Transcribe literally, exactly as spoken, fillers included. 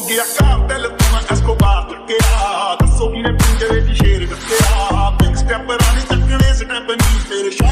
ਗਿਆ ਘਰ ਦਿਲ ਤੋਂ ਮੈਂ ਐਸਕੋਬਾਰ ਚੱਕਿਆ ਦੱਸੋ ਕਿਨੇ ਪਿੰਜਰੇ ਦੀ ਸ਼ੇਰ ਕੱਟਿਆ ਬਿਗ ਸਟੈਪ ਰਾਣੀ ਚੱਕਣੇ ਸਟੈਪ ਨਹੀਂ ਤੇਰੇ